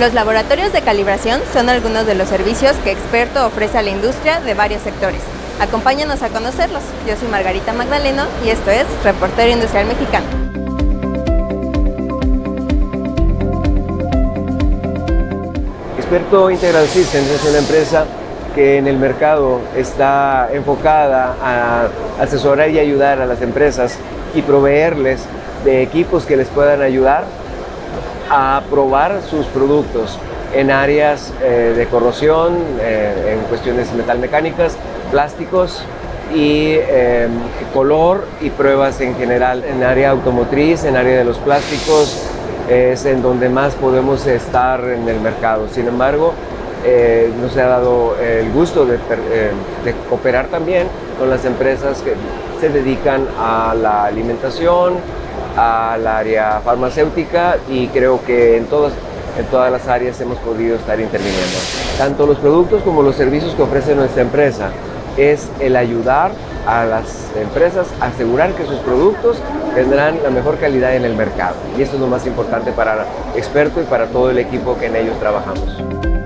Los laboratorios de calibración son algunos de los servicios que Experto ofrece a la industria de varios sectores. Acompáñanos a conocerlos. Yo soy Margarita Magdaleno y esto es Reportero Industrial Mexicano. Experto Integral Systems es una empresa que en el mercado está enfocada a asesorar y ayudar a las empresas y proveerles de equipos que les puedan ayudar a probar sus productos en áreas de corrosión, en cuestiones metalmecánicas, plásticos y color y pruebas en general. En área automotriz, en área de los plásticos, es en donde más podemos estar en el mercado. Sin embargo, nos ha dado el gusto de cooperar también con las empresas que se dedican a la alimentación, al área farmacéutica, y creo que en todas las áreas hemos podido estar interviniendo. Tanto los productos como los servicios que ofrece nuestra empresa es el ayudar a las empresas a asegurar que sus productos tendrán la mejor calidad en el mercado. Y eso es lo más importante para Experto y para todo el equipo que en ellos trabajamos.